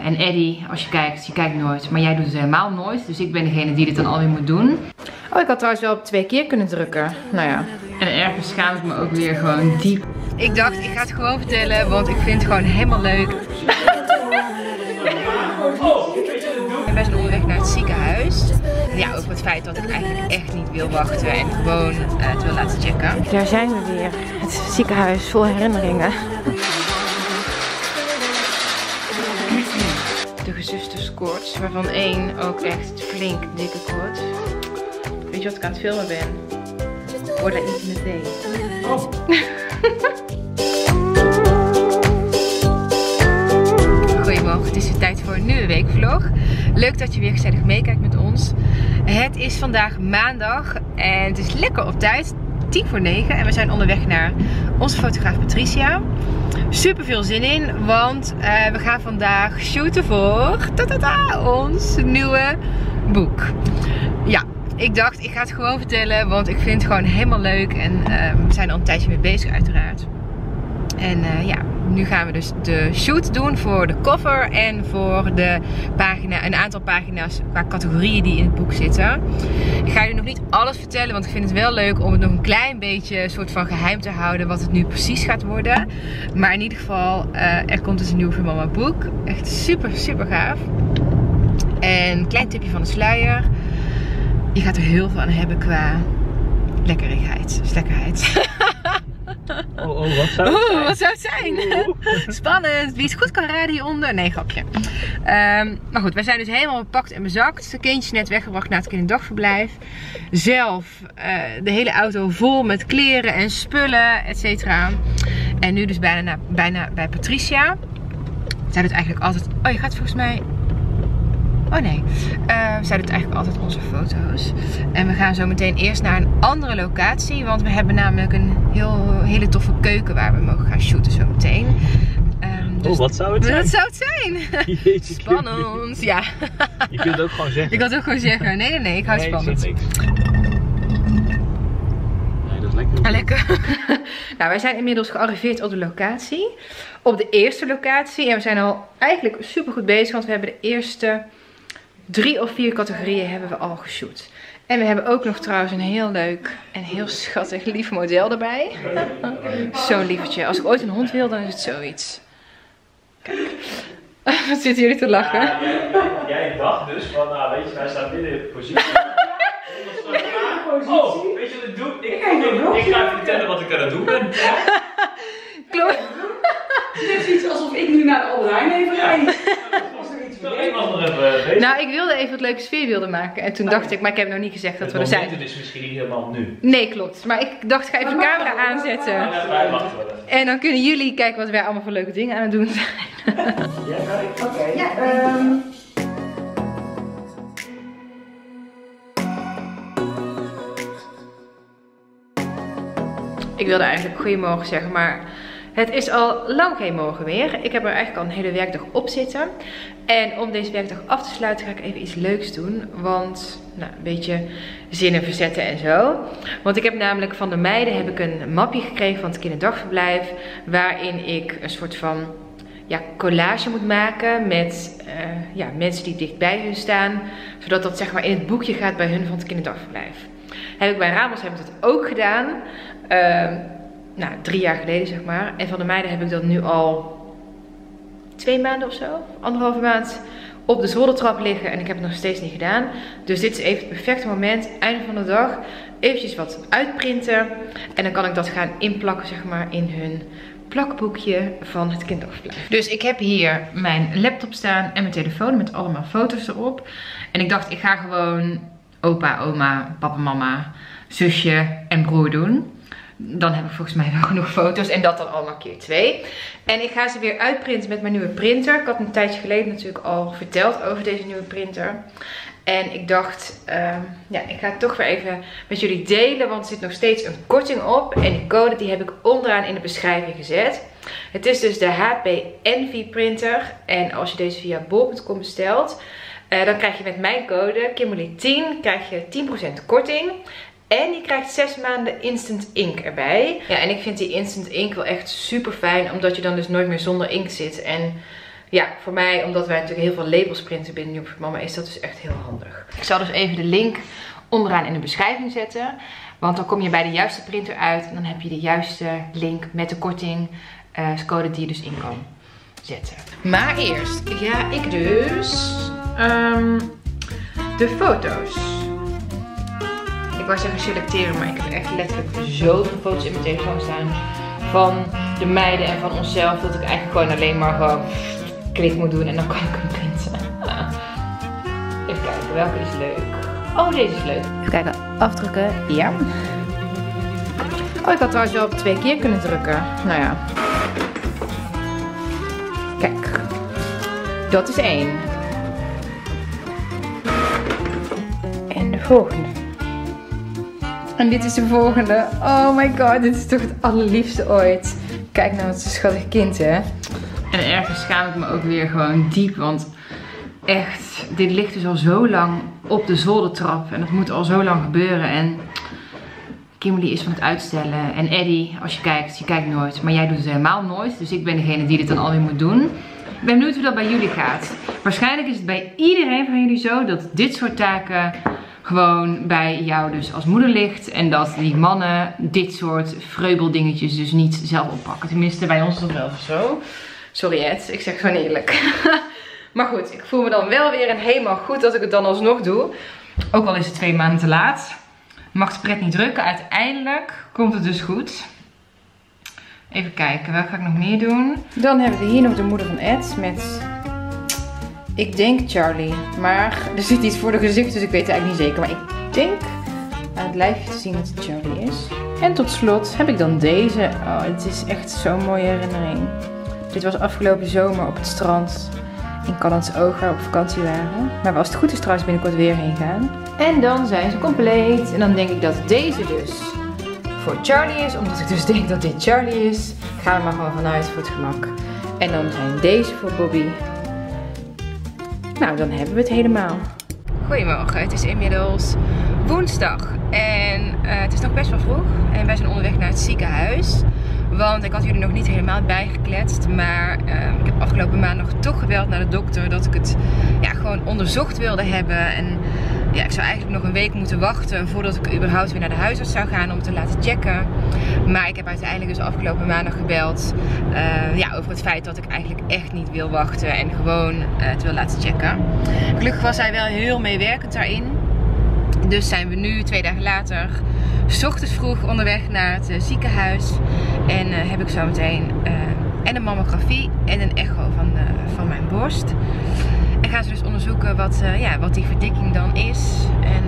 en Eddie, als je kijkt nooit. Maar jij doet het helemaal nooit. Dus ik ben degene die dit dan alweer moet doen. Oh, ik had trouwens wel op 2 keer kunnen drukken. Nou ja. En ergens schaam ik me ook weer gewoon diep. Ik dacht, ik ga het gewoon vertellen, want ik vind het gewoon helemaal leuk. Wij zijn onderweg naar het ziekenhuis. Ja, ook het feit dat ik eigenlijk echt niet wil wachten en gewoon het wil laten checken. Daar zijn we weer. Het ziekenhuis vol herinneringen. De gezusters koorts, waarvan 1 ook echt flink dikke koorts. Weet je wat ik aan het filmen ben? Hoor dat niet meteen. Oh. Goedemorgen, het is weer tijd voor een nieuwe weekvlog. Leuk dat je weer gezellig meekijkt met ons. Het is vandaag maandag en het is lekker op tijd, 9:10. En we zijn onderweg naar onze fotograaf Patricia. Super veel zin in, want we gaan vandaag shooten voor ons nieuwe boek. Ja, ik dacht ik ga het gewoon vertellen, want ik vind het gewoon helemaal leuk. En we zijn al een tijdje mee bezig uiteraard. En ja, nu gaan we dus de shoot doen voor de cover en voor de pagina, een aantal pagina's qua categorieën die in het boek zitten. Ik ga jullie nog niet alles vertellen, want ik vind het wel leuk om het nog een klein beetje een soort van geheim te houden wat het nu precies gaat worden. Maar in ieder geval, er komt dus een nieuw Voor Mama boek. Echt super, super gaaf. En een klein tipje van de sluier. Je gaat er heel veel aan hebben qua lekkerigheid. Dus lekkerheid. Oh, wat zou het zijn? Wat zou het zijn? Spannend. Wie het goed kan raden hieronder? Nee, grapje. Maar goed, wij zijn dus helemaal bepakt en bezakt. De kindjes net weggebracht naar het kinderdagverblijf. Zelf de hele auto vol met kleren en spullen, et cetera. En nu dus bijna bij Patricia. Zij doet eigenlijk altijd... Oh, je gaat volgens mij... Oh nee, zij doet eigenlijk altijd onze foto's. En we gaan zo meteen eerst naar een andere locatie. Want we hebben namelijk een hele toffe keuken waar we mogen gaan shooten zo meteen. Dus wat zou het zijn? Wat zou het zijn? Jeetje, spannend, ja. Je kunt het ook gewoon zeggen. Ik kan het ook gewoon zeggen. Nee, ik hou het spannend. Nee, dat is lekker. Lekker. Nou, wij zijn inmiddels gearriveerd op de locatie. Op de eerste locatie. En we zijn al eigenlijk super goed bezig. Want we hebben de eerste 3 of 4 categorieën hebben we al geshoot. En we hebben ook nog trouwens een heel leuk en heel schattig lief model erbij. Zo'n lievertje. Als ik ooit een hond wil, dan is het zoiets. Kijk. Wat zitten jullie te lachen? Ja, jij dacht dus van, nou weet je, hij staat binnen de positie. Oh, weet je wat ik doe? Ik ga even vertellen wat ik aan het doen ben. Klopt. Het is iets alsof ik nu naar de Albert Heijn even rijd. Nou, ik wilde even wat leuke sfeerbeelden maken. En toen dacht ik, maar ik heb nog niet gezegd dat we er zijn. Het is misschien niet helemaal nu. Nee, klopt. Maar ik dacht, ga even de camera aanzetten. En dan kunnen jullie kijken wat wij allemaal voor leuke dingen aan het doen zijn. Oké, ja. Ik wilde eigenlijk goedemorgen zeggen, maar het is al lang geen morgen meer. Ik heb er eigenlijk al een hele werkdag op zitten. En om deze werkdag af te sluiten ga ik even iets leuks doen. Want, nou, een beetje zinnen verzetten en zo. Want ik heb namelijk van de meiden heb ik een mapje gekregen van het kinderdagverblijf. Waarin ik een soort van collage moet maken met mensen die dichtbij hun staan. Zodat dat zeg maar in het boekje gaat bij hun van het kinderdagverblijf. Heb ik bij Ramos heb ik dat ook gedaan. 3 jaar geleden zeg maar. En van de meiden heb ik dat nu al 2 maanden of zo. 1,5 maand op de zoldertrap liggen. En ik heb het nog steeds niet gedaan. Dus dit is even het perfecte moment. Einde van de dag. Eventjes wat uitprinten. En dan kan ik dat gaan inplakken zeg maar in hun plakboekje van het kinderdagverblijf. Dus ik heb hier mijn laptop staan en mijn telefoon met allemaal foto's erop. En ik dacht ik ga gewoon opa, oma, papa, mama, zusje en broer doen. Dan heb ik volgens mij wel genoeg foto's. En dat dan allemaal keer 2. En ik ga ze weer uitprinten met mijn nieuwe printer. Ik had een tijdje geleden natuurlijk al verteld over deze nieuwe printer. En ik dacht, ik ga het toch weer even met jullie delen. Want er zit nog steeds een korting op. En die code die heb ik onderaan in de beschrijving gezet. Het is dus de HP Envy printer. En als je deze via bol.com bestelt, dan krijg je met mijn code Kimberly10 krijg je 10% korting. En je krijgt 6 maanden Instant Ink erbij. Ja, en ik vind die Instant Ink wel echt super fijn. Omdat je dan dus nooit meer zonder inkt zit. En ja, voor mij, omdat wij natuurlijk heel veel labels printen binnen New Perfect Mama, is dat dus echt heel handig. Ik zal dus even de link onderaan in de beschrijving zetten. Want dan kom je bij de juiste printer uit. En dan heb je de juiste link met de kortingscode die je dus in kan zetten. Maar eerst ga ik dus de foto's. Ik wou zeggen selecteren, maar ik heb echt letterlijk zoveel foto's in mijn telefoon staan. Van de meiden en van onszelf. Dat ik eigenlijk gewoon alleen maar gewoon klik moet doen en dan kan ik hem printen. Even kijken, welke is leuk? Oh, deze is leuk. Even kijken, afdrukken. Ja. Oh, ik had trouwens wel op 2 keer kunnen drukken. Nou ja. Kijk. Dat is 1. En de volgende. En dit is de volgende. Oh my god, dit is toch het allerliefste ooit. Kijk nou, wat een schattig kind, hè. En ergens schaam ik me ook weer gewoon diep, want echt, dit ligt dus al zo lang op de zoldertrap. En dat moet al zo lang gebeuren. En Kimberly is van het uitstellen. En Eddie, als je kijkt nooit. Maar jij doet het helemaal nooit. Dus ik ben degene die dit dan alweer moet doen. Ik ben benieuwd hoe dat bij jullie gaat. Waarschijnlijk is het bij iedereen van jullie zo dat dit soort taken gewoon bij jou dus als moeder ligt. En dat die mannen dit soort vreubeldingetjes dus niet zelf oppakken. Tenminste, bij ons is dat wel zo. Sorry Ed, ik zeg gewoon eerlijk. Maar goed, ik voel me dan wel weer helemaal goed dat ik het dan alsnog doe. Ook al is het 2 maanden te laat. Mag de pret niet drukken. Uiteindelijk komt het dus goed. Even kijken, wat ga ik nog meer doen? Dan hebben we hier nog de moeder van Ed met, ik denk Charlie. Maar er zit iets voor de gezicht, dus ik weet het eigenlijk niet zeker. Maar ik denk aan het lijfje te zien dat het Charlie is. En tot slot heb ik dan deze. Oh, het is echt zo'n mooie herinnering. Dit was afgelopen zomer op het strand in Callantsoog, waar we op vakantie waren. Maar als het goed is trouwens binnenkort weer heen gaan. En dan zijn ze compleet. En dan denk ik dat deze dus voor Charlie is. Omdat ik dus denk dat dit Charlie is. Ga er maar gewoon vanuit voor het gemak. En dan zijn deze voor Bobby. Nou, dan hebben we het helemaal. Goedemorgen, het is inmiddels woensdag. En het is nog best wel vroeg. En wij zijn onderweg naar het ziekenhuis. Want ik had jullie nog niet helemaal bijgekletst. Maar ik heb afgelopen maandag toch gebeld naar de dokter dat ik het gewoon onderzocht wilde hebben. En ja, ik zou eigenlijk nog een week moeten wachten voordat ik überhaupt weer naar de huisarts zou gaan om te laten checken. Maar ik heb uiteindelijk dus afgelopen maandag gebeld over het feit dat ik eigenlijk echt niet wil wachten en gewoon het wil laten checken. Gelukkig was hij wel heel meewerkend daarin. Dus zijn we nu 2 dagen later 's ochtends vroeg onderweg naar het ziekenhuis. En heb ik zo meteen en een mammografie en een echo van mijn borst. En gaan ze dus onderzoeken wat die verdikking dan is. En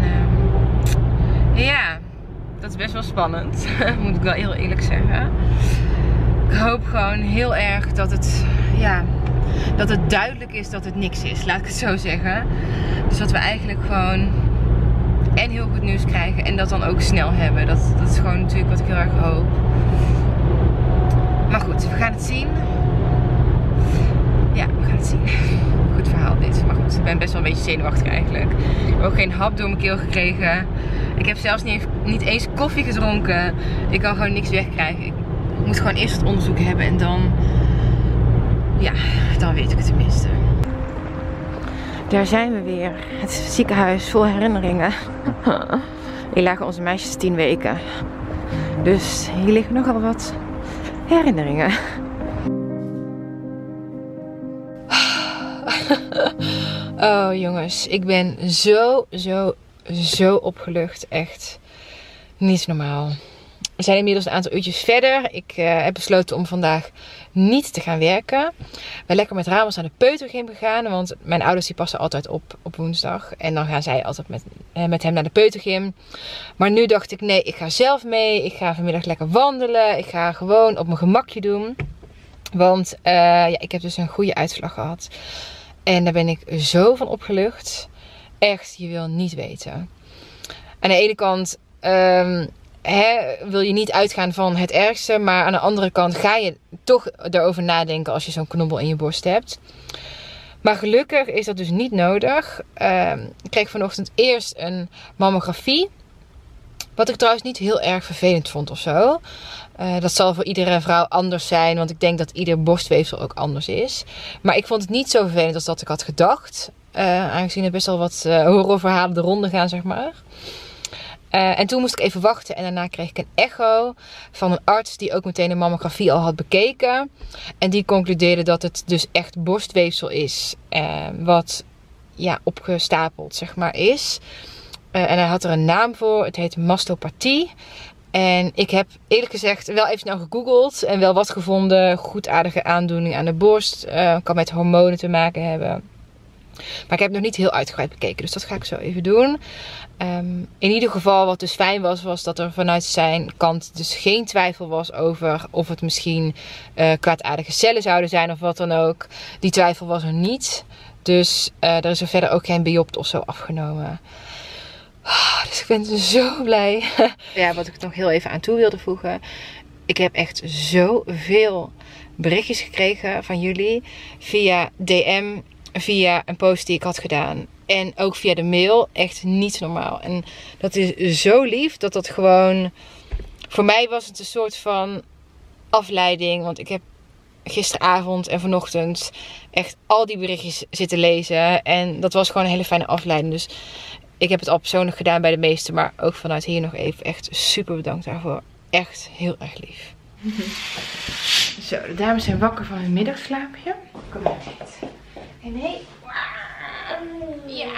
dat is best wel spannend. Moet ik wel heel eerlijk zeggen. Ik hoop gewoon heel erg dat het duidelijk is dat het niks is. Laat ik het zo zeggen. Dus dat we eigenlijk gewoon en heel goed nieuws krijgen en dat dan ook snel hebben. Dat is gewoon natuurlijk wat ik heel erg hoop. Maar goed, we gaan het zien. Ja, we gaan het zien. Goed verhaal dit. Maar goed, ik ben best wel een beetje zenuwachtig eigenlijk. Ik heb ook geen hap door mijn keel gekregen. Ik heb zelfs niet eens koffie gedronken. Ik kan gewoon niks wegkrijgen. Ik moet gewoon eerst het onderzoek hebben en dan weet ik het tenminste. Daar zijn we weer. Het ziekenhuis vol herinneringen. Hier lagen onze meisjes 10 weken. Dus hier liggen nogal wat herinneringen. Oh jongens, ik ben zo opgelucht. Echt niet normaal. We zijn inmiddels een aantal uurtjes verder. Ik heb besloten om vandaag niet te gaan werken. Ben lekker met Ramos naar de peutergym gegaan. Want mijn ouders die passen altijd op woensdag. En dan gaan zij altijd met hem naar de peutergym. Maar nu dacht ik, nee, ik ga zelf mee. Ik ga vanmiddag lekker wandelen. Ik ga gewoon op mijn gemakje doen. Want ik heb dus een goede uitslag gehad. En daar ben ik zo van opgelucht. Echt, je wil niet weten. Aan de ene kant wil je niet uitgaan van het ergste. Maar aan de andere kant ga je toch erover nadenken als je zo'n knobbel in je borst hebt. Maar gelukkig is dat dus niet nodig. Ik kreeg vanochtend eerst een mammografie. Wat ik trouwens niet heel erg vervelend vond of zo. Dat zal voor iedere vrouw anders zijn. Want ik denk dat ieder borstweefsel ook anders is. Maar ik vond het niet zo vervelend als dat ik had gedacht. Aangezien er best wel wat horrorverhalen de ronde gaan, zeg maar. En toen moest ik even wachten. En daarna kreeg ik een echo van een arts die ook meteen een mammografie al had bekeken. En die concludeerde dat het dus echt borstweefsel is. Wat ja, opgestapeld, zeg maar, is. En hij had er een naam voor. Het heet mastopathie. En ik heb eerlijk gezegd wel even snel gegoogeld. En wel wat gevonden. Goedaardige aandoening aan de borst. Kan met hormonen te maken hebben. Maar ik heb het nog niet heel uitgebreid bekeken. Dus dat ga ik zo even doen. In ieder geval wat dus fijn was dat er vanuit zijn kant dus geen twijfel was over of het misschien kwaadaardige cellen zouden zijn of wat dan ook. Die twijfel was er niet. Dus er is er verder ook geen biopt of zo afgenomen. Dus ik ben zo blij. Ja, wat ik nog heel even aan toe wilde voegen. Ik heb echt zoveel berichtjes gekregen van jullie via DM, via een post die ik had gedaan. En ook via de mail. Echt niet normaal. En dat is zo lief dat dat gewoon... Voor mij was het een soort van afleiding. Want ik heb gisteravond en vanochtend echt al die berichtjes zitten lezen. En dat was gewoon een hele fijne afleiding. Dus ik heb het al persoonlijk gedaan bij de meesten. Maar ook vanuit hier nog even echt super bedankt daarvoor. Echt heel erg lief. Zo, de dames zijn wakker van hun middagslaapje. Kom maar uit. En nee. Ja.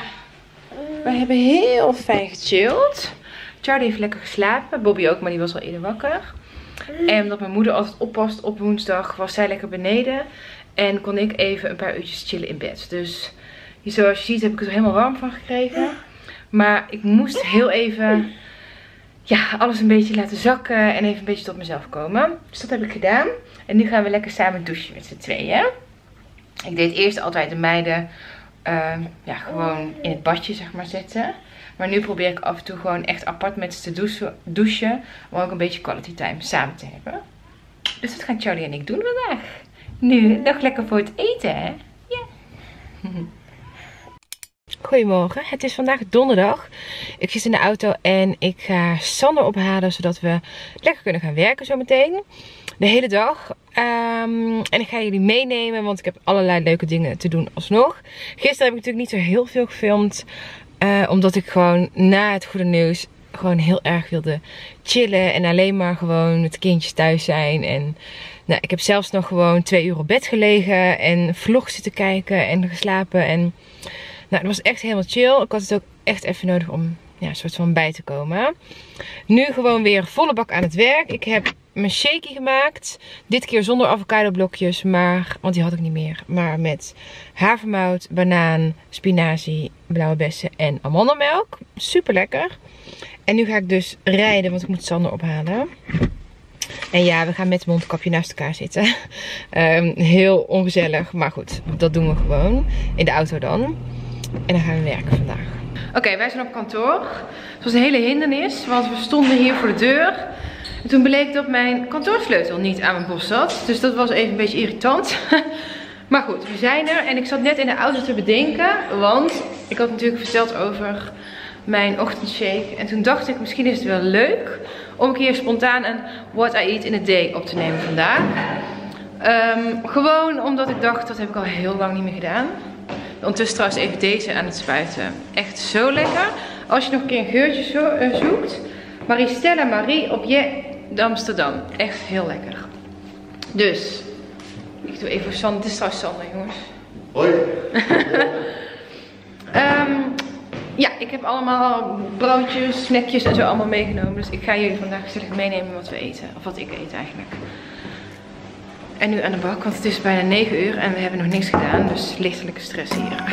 We hebben heel fijn gechilled. Charlie heeft lekker geslapen. Bobby ook, maar die was al eerder wakker. En omdat mijn moeder altijd oppast op woensdag, was zij lekker beneden. En kon ik even een paar uurtjes chillen in bed. Dus zoals je ziet heb ik er helemaal warm van gekregen. Maar ik moest heel even alles een beetje laten zakken. En even een beetje tot mezelf komen. Dus dat heb ik gedaan. En nu gaan we lekker samen douchen met z'n tweeën. Ik deed eerst altijd de meiden gewoon in het badje, zeg maar, zetten. Maar nu probeer ik af en toe gewoon echt apart met ze te douchen. Om ook een beetje quality time samen te hebben. Dus dat gaan Charlie en ik doen vandaag. Nu nog lekker voor het eten, hè? Ja. Goedemorgen, het is vandaag donderdag. Ik zit in de auto en ik ga Sander ophalen. Zodat we lekker kunnen gaan werken zometeen. De hele dag. En ik ga jullie meenemen, want ik heb allerlei leuke dingen te doen alsnog. Gisteren heb ik natuurlijk niet zo heel veel gefilmd. Omdat ik gewoon na het goede nieuws gewoon heel erg wilde chillen. En alleen maar gewoon met de kindjes thuis zijn. En nou, ik heb zelfs nog gewoon 2 uur op bed gelegen. En vlogs zitten kijken en geslapen. En nou, het was echt helemaal chill. Ik had het ook echt even nodig om een soort van bij te komen. Nu gewoon weer volle bak aan het werk. Ik heb mijn shakie gemaakt. Dit keer zonder avocado blokjes. Want die had ik niet meer. Maar met havermout, banaan, spinazie, blauwe bessen en amandelmelk. Super lekker. En nu ga ik dus rijden, want ik moet Sander ophalen. En ja, we gaan met het mondkapje naast elkaar zitten. Heel ongezellig. Maar goed, dat doen we gewoon. In de auto dan. En dan gaan we werken vandaag. Oké, wij zijn op kantoor. Het was een hele hindernis, want we stonden hier voor de deur. En toen bleek dat mijn kantoorsleutel niet aan mijn borst zat. Dus dat was even een beetje irritant. Maar goed, we zijn er. En ik zat net in de auto te bedenken. Want ik had natuurlijk verteld over mijn ochtendshake. En toen dacht ik, misschien is het wel leuk om een keer spontaan een What I Eat in a Day op te nemen vandaag. Gewoon omdat ik dacht, dat heb ik al heel lang niet meer gedaan. Ondertussen trouwens even deze aan het spuiten. Echt zo lekker. Als je nog een keer een geurtje zoekt. Marie-Stella Marie op Je Amsterdam. Echt heel lekker. Dus, ik doe even voor Sander. Dit is trouwens Sander, jongens. Hoi. Ja, ik heb allemaal broodjes, snackjes en zo allemaal meegenomen. Dus ik ga jullie vandaag gezellig meenemen wat we eten. Of wat ik eet eigenlijk. En nu aan de bak, want het is bijna 9 uur en we hebben nog niks gedaan. Dus lichtelijke stress hier.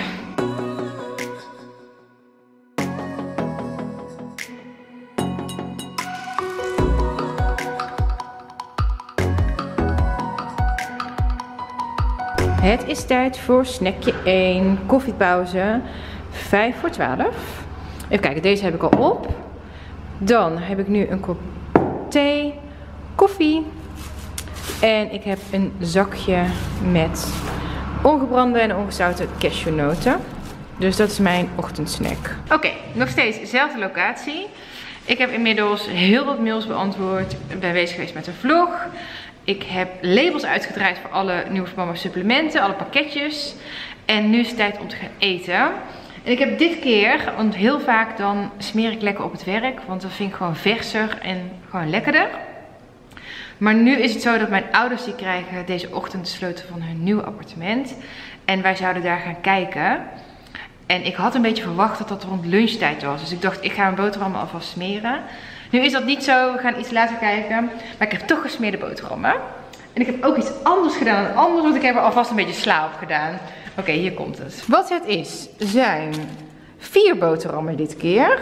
Het is tijd voor snackje 1. Koffiepauze. 5 voor 12. Even kijken, deze heb ik al op. Dan heb ik nu een kop thee, koffie. En ik heb een zakje met ongebrande en ongezouten cashewnoten. Dus dat is mijn ochtendsnack. Oké, nog steeds dezelfde locatie. Ik heb inmiddels heel wat mails beantwoord. Ik ben bezig geweest met een vlog. Ik heb labels uitgedraaid voor alle Nieuwe Mama supplementen, alle pakketjes. En nu is het tijd om te gaan eten. En ik heb dit keer, want heel vaak dan smeer ik lekker op het werk. Want dat vind ik gewoon verser en gewoon lekkerder. Maar nu is het zo dat mijn ouders die krijgen deze ochtend de sleutel van hun nieuwe appartement. En wij zouden daar gaan kijken. En ik had een beetje verwacht dat dat rond lunchtijd was. Dus ik dacht, ik ga mijn boterhammen alvast smeren. Nu is dat niet zo. We gaan iets later kijken. Maar ik heb toch gesmeerde boterhammen. En ik heb ook iets anders gedaan dan anders. Want ik heb er alvast een beetje sla op gedaan. Oké, hier komt het. Wat het is, zijn 4 boterhammen dit keer.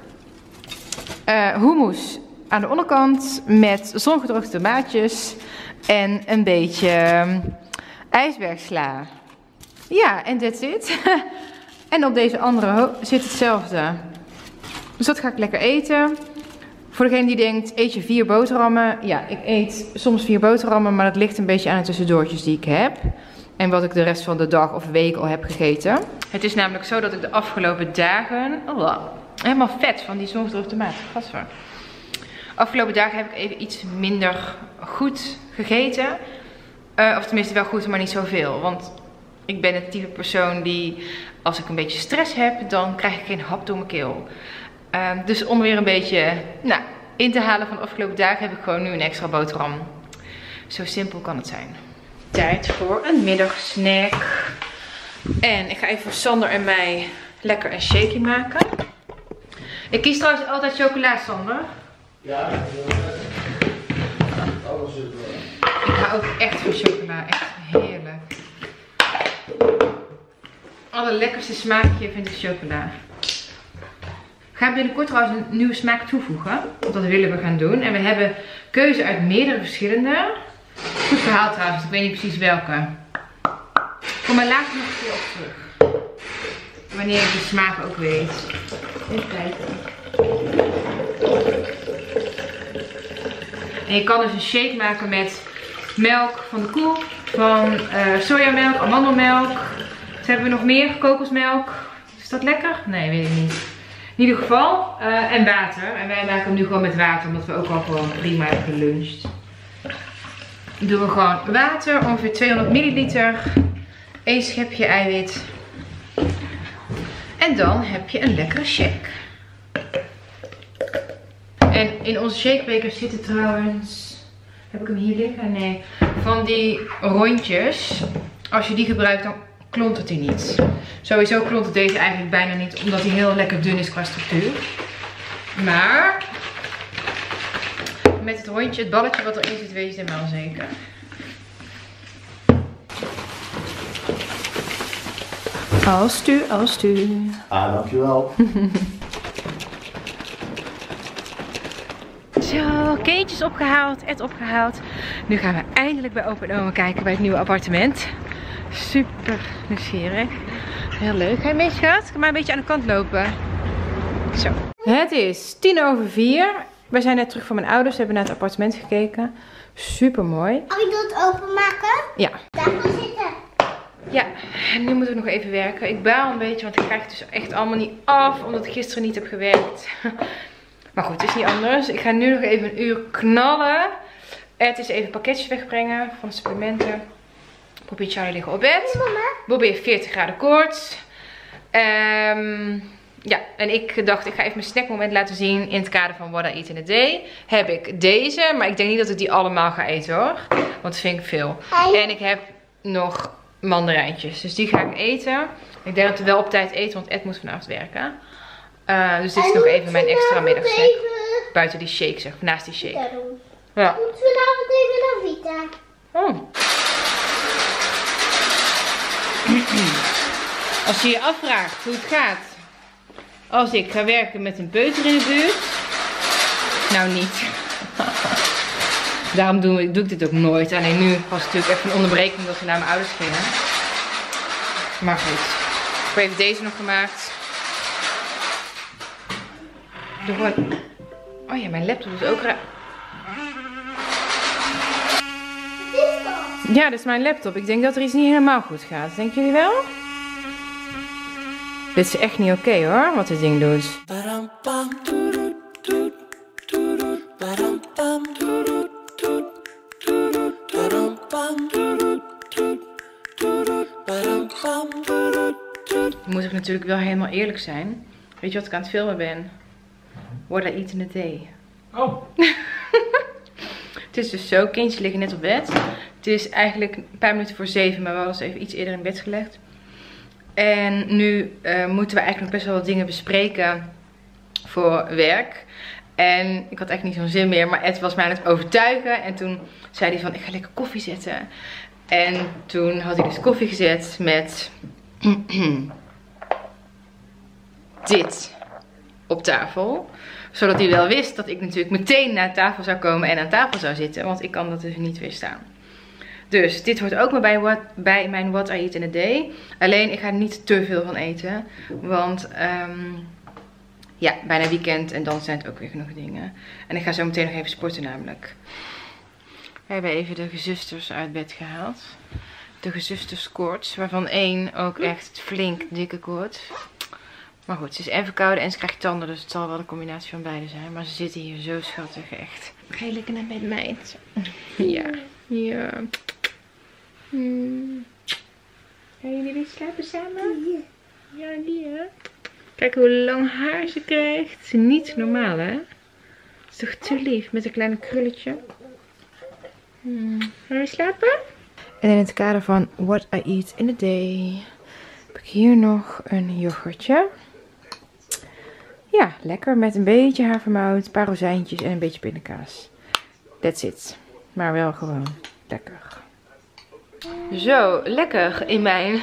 Hummus aan de onderkant met zongedroogde tomaatjes. En een beetje ijsbergsla. Ja, en that's it. En op deze andere zit hetzelfde. Dus dat ga ik lekker eten. Voor degene die denkt, eet je 4 boterhammen? Ja, ik eet soms 4 boterhammen, maar dat ligt een beetje aan de tussendoortjes die ik heb. En wat ik de rest van de dag of week al heb gegeten. Het is namelijk zo dat ik de afgelopen dagen... helemaal vet van die zongedroogde tomaten. Gadver. Afgelopen dagen heb ik even iets minder goed gegeten. Of tenminste wel goed, maar niet zoveel. Want ik ben het type persoon die, als ik een beetje stress heb, dan krijg ik geen hap door mijn keel. Dus om weer een beetje in te halen van de afgelopen dagen heb ik gewoon nu een extra boterham. Zo simpel kan het zijn. Tijd voor een middagsnack. En ik ga even voor Sander en mij lekker een shakie maken. Ik kies trouwens altijd chocola, Sander. Ja, alles zit wel. Ik ga ook echt van chocola. Echt heerlijk. Allerlekkerste smaakje vind ik chocola. We gaan binnenkort trouwens een nieuwe smaak toevoegen. Want dat willen we gaan doen. En we hebben keuze uit meerdere verschillende. Goed verhaal trouwens. Ik weet niet precies welke. Kom maar later nog een keer op terug. Wanneer ik de smaak ook weet. Even kijken. En je kan dus een shake maken met melk van de koe. Van sojamelk, amandelmelk. Wat hebben we nog meer? Kokosmelk. Is dat lekker? Nee, weet ik niet. In ieder geval. En water. En wij maken hem nu gewoon met water. Omdat we ook al gewoon prima hebben geluncht. Dan doen we gewoon water. Ongeveer 200 milliliter. 1 schepje eiwit. En dan heb je een lekkere shake. En in onze shakebekers zitten trouwens... Heb ik hem hier liggen? Nee. Van die rondjes. Als je die gebruikt dan klontert hij niet. Sowieso klontert deze eigenlijk bijna niet. Omdat hij heel lekker dun is qua structuur. Maar... met het rondje, het balletje wat erin zit, weet je het helemaal zeker. Als tu. Ah, dankjewel. Zo, keetjes opgehaald, Ed opgehaald. Nu gaan we eindelijk bij opa en oma kijken bij het nieuwe appartement. Super nieuwsgierig. Heel leuk. Ga je mee, schat? Ga maar een beetje aan de kant lopen. Zo. Het is 4:10. We zijn net terug van mijn ouders. We hebben naar het appartement gekeken. Super mooi. Mag ik dat openmaken? Ja. Daarvoor zitten. Ja, en nu moeten we nog even werken. Ik baal een beetje, want ik krijg het dus echt allemaal niet af. Omdat ik gisteren niet heb gewerkt. Maar goed, het is niet anders. Ik ga nu nog even een uur knallen. Het is even pakketjes wegbrengen van de supplementen. Bobby en Charlie liggen op bed. Bobby heeft 40 graden koorts. Ja, en ik dacht, ik ga even mijn snackmoment laten zien in het kader van What I Eat in a Day. Heb ik deze, maar ik denk niet dat ik die allemaal ga eten hoor. Want dat vind ik veel. En ik heb nog mandarijntjes, dus die ga ik eten. Ik denk dat we wel op tijd eten, want Ed moet vanavond werken. Dus dit is nog even mijn extra middagsnack. Buiten die shake zeg, naast die shake. Ja. Moeten we vanavond even naar Vita? Oh. Als je je afvraagt hoe het gaat als ik ga werken met een peuter in de buurt. Nou niet. Daarom doe ik dit ook nooit. Alleen nu was het natuurlijk even een onderbreking dat we naar mijn ouders gingen. Maar goed. Ik heb even deze nog gemaakt. Oh ja, mijn laptop is ook raar. Ja, dat is mijn laptop. Ik denk dat er iets niet helemaal goed gaat. Denken jullie wel? Dit is echt niet oké hoor, wat dit ding doet. Moet ik natuurlijk wel helemaal eerlijk zijn. Weet je wat ik aan het filmen ben? What I eat in a day. Oh. Het is dus zo, kindjes liggen net op bed. Het is eigenlijk een paar minuten voor 7, maar we hadden ze even iets eerder in bed gelegd. En nu moeten we eigenlijk nog best wel wat dingen bespreken voor werk. En ik had echt niet zo'n zin meer, maar Ed was mij aan het overtuigen. En toen zei hij van, ik ga lekker koffie zetten. En toen had ik dus koffie gezet met dit op tafel. Zodat hij wel wist dat ik natuurlijk meteen naar tafel zou komen en aan tafel zou zitten. Want ik kan dat dus niet weerstaan. Dus dit hoort ook maar bij mijn What I Eat in a Day. Alleen ik ga er niet te veel van eten. Want ja, bijna weekend en dan zijn het ook weer genoeg dingen. En ik ga zo meteen nog even sporten namelijk. We hebben even de gezusters uit bed gehaald. De gezusters koorts, waarvan één ook echt flink dikke koorts. Maar goed, ze is en verkouden en ze krijgt tanden, dus het zal wel de combinatie van beide zijn. Maar ze zitten hier zo schattig, echt. Ga je lekker naar bed, meid? Ja. Ja. Gaan jullie weer slapen samen? Ja, die hè? Kijk hoe lang haar ze krijgt. Het is niet normaal, hè? Het is toch te lief met een kleine krulletje. Gaan we slapen? En in het kader van What I Eat in a Day heb ik hier nog een yoghurtje. Ja, lekker met een beetje havermout, een paar rozijntjes en een beetje pindakaas. That's it. Maar wel gewoon lekker. Zo, lekker in mijn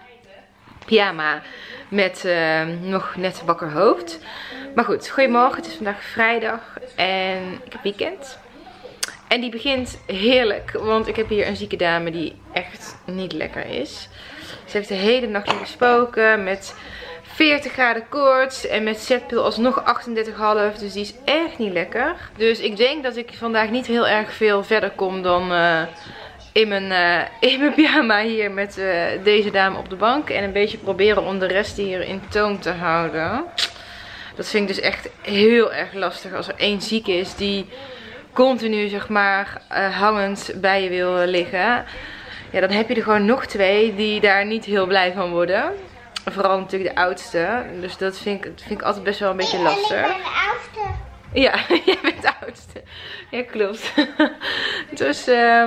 pyjama met nog net wakker hoofd. Maar goed, goedemorgen. Het is vandaag vrijdag en ik heb weekend. En die begint heerlijk, want ik heb hier een zieke dame die echt niet lekker is. Ze heeft de hele nacht liggen spoken met 40 graden koorts en met zetpil alsnog 38,5. Dus die is echt niet lekker. Dus ik denk dat ik vandaag niet heel erg veel verder kom dan in mijn pyjama hier met deze dame op de bank. En een beetje proberen om de rest hier in toom te houden. Dat vind ik dus echt heel erg lastig als er één ziek is die continu zeg maar hangend bij je wil liggen. Ja, dan heb je er gewoon nog 2 die daar niet heel blij van worden. Vooral natuurlijk de oudste. Dus dat vind ik altijd best wel een beetje lastig. En ik ben de oudste. Ja, jij bent de oudste. Ja, klopt. Dus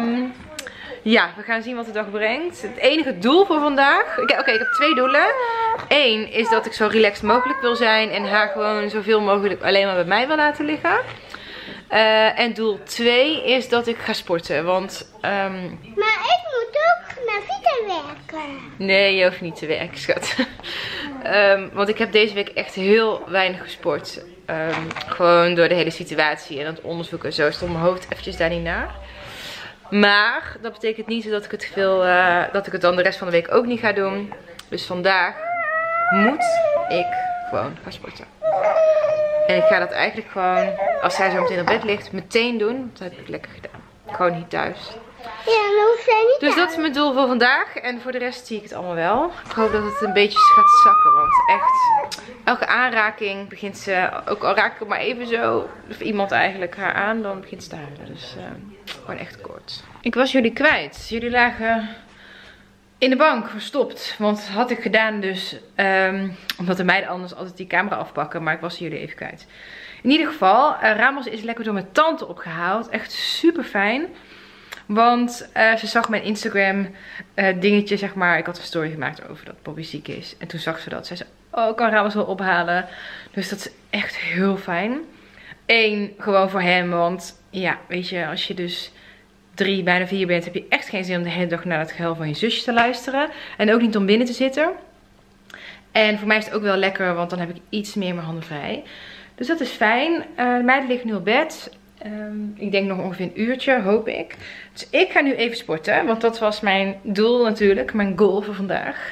ja, we gaan zien wat de dag brengt. Het enige doel voor vandaag. Oké, ik heb 2 doelen. 1 is dat ik zo relaxed mogelijk wil zijn. En haar gewoon zoveel mogelijk alleen maar bij mij wil laten liggen. En doel 2 is dat ik ga sporten. Want Maar ik moet ook naar Vita werken. nee, je hoeft niet te werken, schat. Want ik heb deze week echt heel weinig gesport. Gewoon door de hele situatie en het onderzoek en zo stond mijn hoofd eventjes daar niet naar. Maar dat betekent niet dat ik het dan de rest van de week ook niet ga doen. Dus vandaag moet ik gewoon gaan sporten. En ik ga dat eigenlijk gewoon, als zij zo meteen op bed ligt, meteen doen. Want dat heb ik lekker gedaan. Gewoon hier thuis. Ja, maar hoef jij niet Dus dat is mijn doel voor vandaag. En voor de rest zie ik het allemaal wel. Ik hoop dat het een beetje gaat zakken. Want echt, elke aanraking begint ze, ook al raak ik maar even zo, of iemand eigenlijk haar aan, dan begint ze te huilen. Dus gewoon echt kort. Ik was jullie kwijt. Jullie lagen in de bank verstopt. Want dat had ik gedaan dus, omdat de meiden anders altijd die camera afpakken. Maar ik was jullie even kwijt. In ieder geval, Ramos is lekker door mijn tante opgehaald. Echt super fijn. Want ze zag mijn Instagram dingetje, zeg maar. Ik had een story gemaakt over dat Bobby ziek is. En toen zag ze dat. Zij zei, oh, ik kan Ramos wel ophalen. Dus dat is echt heel fijn. 1, gewoon voor hem. Want ja, weet je, als je dus 3, bijna 4 bent, heb je echt geen zin om de hele dag naar het gehuil van je zusje te luisteren. En ook niet om binnen te zitten. En voor mij is het ook wel lekker, want dan heb ik iets meer mijn handen vrij. Dus dat is fijn. De meiden liggen nu op bed. Ik denk nog ongeveer een uurtje, hoop ik. Dus ik ga nu even sporten, want dat was mijn doel natuurlijk. Mijn goal voor vandaag.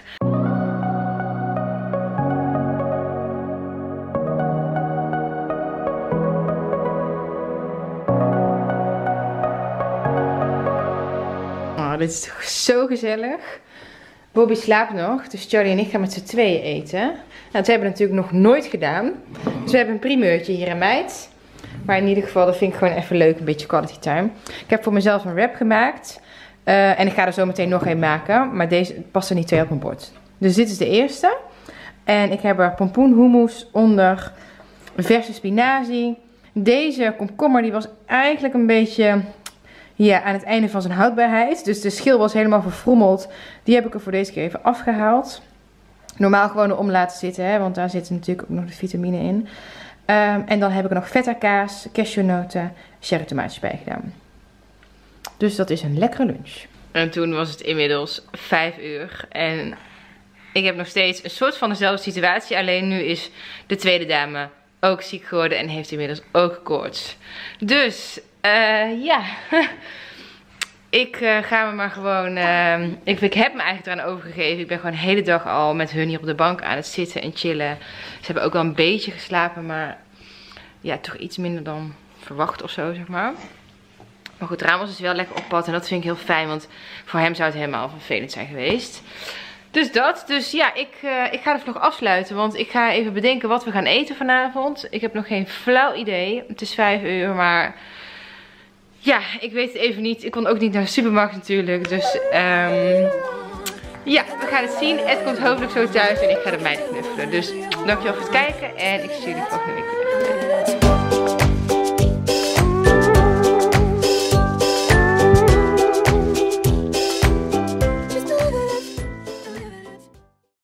Oh, dit is toch zo gezellig. Bobby slaapt nog, dus Charlie en ik gaan met z'n tweeën eten. Nou, dat hebben we natuurlijk nog nooit gedaan. Dus we hebben een primeurtje hier aan meid. Maar in ieder geval, dat vind ik gewoon even leuk, een beetje quality time. Ik heb voor mezelf een wrap gemaakt. En ik ga er zo meteen nog een maken. Maar deze past er niet 2 op mijn bord. Dus dit is de eerste. En ik heb er pompoenhummus onder, verse spinazie. Deze komkommer die was eigenlijk een beetje aan het einde van zijn houdbaarheid. Dus de schil was helemaal verfrommeld. Die heb ik er voor deze keer even afgehaald. Normaal gewoon erom laten zitten, hè, want daar zitten natuurlijk ook nog de vitamine in. En dan heb ik er nog feta kaas, cashewnoten, cherry tomaatjes bij gedaan. Dus dat is een lekkere lunch. En toen was het inmiddels 5 uur. En ik heb nog steeds een soort van dezelfde situatie. Alleen nu is de tweede dame ook ziek geworden en heeft inmiddels ook koorts. Dus, ja. Ik ga me maar gewoon... ik heb me eigenlijk eraan overgegeven. Ik ben gewoon de hele dag al met hun hier op de bank aan het zitten en chillen. Ze hebben ook wel een beetje geslapen, maar ja, toch iets minder dan verwacht of zo, zeg maar. Maar goed, Ramos is wel lekker op pad en dat vind ik heel fijn, want voor hem zou het helemaal vervelend zijn geweest. Dus dat. Dus ja, ik ga de vlog afsluiten, want ik ga even bedenken wat we gaan eten vanavond. Ik heb nog geen flauw idee. Het is 5 uur, maar ja, ik weet het even niet. Ik kon ook niet naar de supermarkt natuurlijk, dus ja, we gaan het zien. Het komt hopelijk zo thuis en ik ga de meiden knuffelen. Dus dankjewel voor het kijken en ik zie jullie volgende week weer.